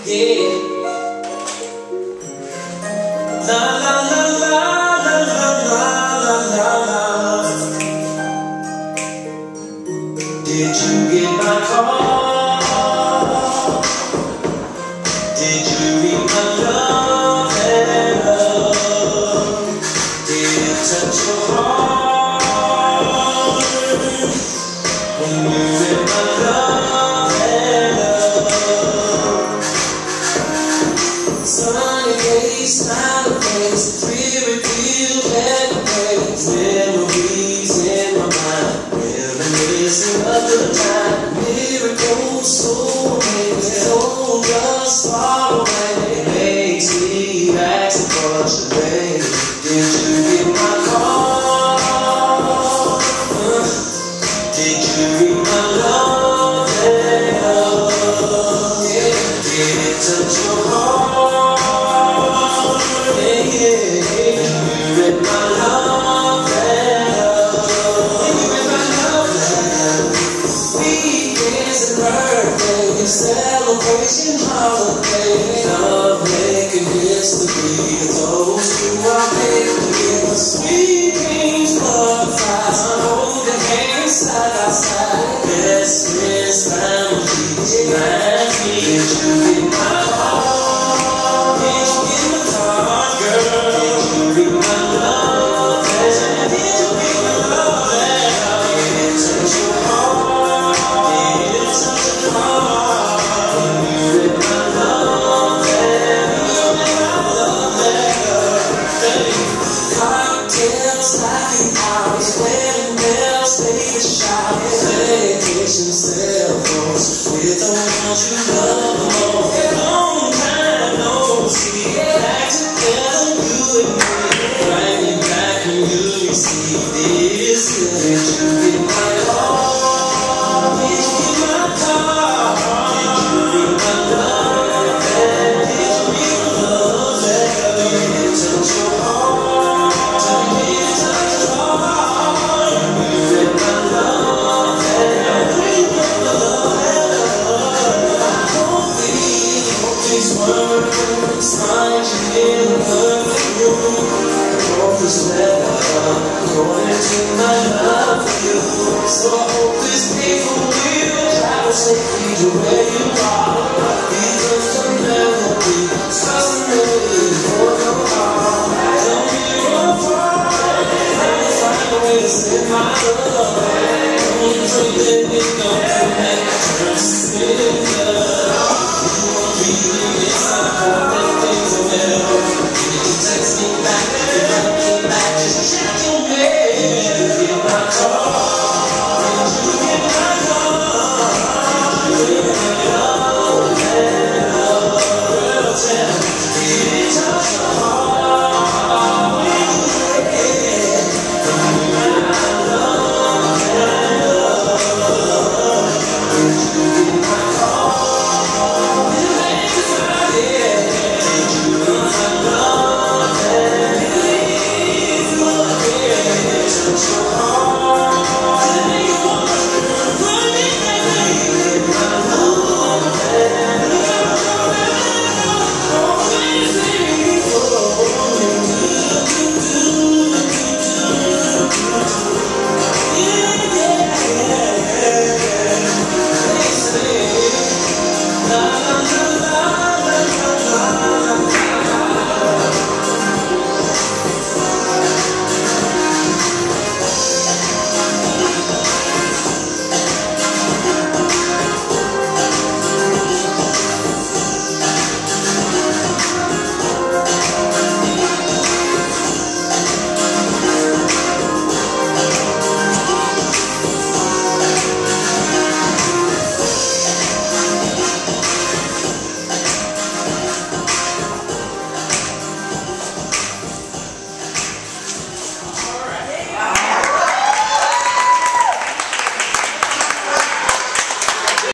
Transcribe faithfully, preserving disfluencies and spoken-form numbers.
Yeah. La la la la la la la la la. Did you get my call? Did you read my love letter? Did it touch your heart when you read my love letter? Sunny days, smiling face, pretty revealed that place. Memories in my mind, reminiscing of the time. Miracles so amazing, so just far away. It makes me ask a bunch of things. Did you get my call? Uh, did you read my love letter? Yeah. Did it touch your heart? Yeah, yeah. Did you read my love letter? Did you read my love letter? Weekends and birthdays, celebration holidays, love making history. Those who are making together, sweet dreams, love fights, holding hands side by side, best friends, families, reminds me. Did you get my call? Did you get my call, girl? Did you read my love letter? Did you read my love letter? Did it touch your heart? Did it touch your heart? When you read my love letter? You read my love letter, baby. Cocktails, happy hours, wedding bells, baby showers, vacation cell phones with the ones you love the most. Long time no see, back together, you and me. Write me back when you receive this. Did you get my call? Did you get my call? Did you read my love letter? Did you read my love letter? Did it touch your heart? Did it touch your heart? When you read my love letter? When you read my love letter? I hope these, hope these words find you in the perfect room. I hope this letter according to my love for you. So I hope this paper will travel safely to where you are. Because the melody starts to melody for your heart. Tell me you're far, I'll find a way to send my love. Don't you let me know, connect, trust me.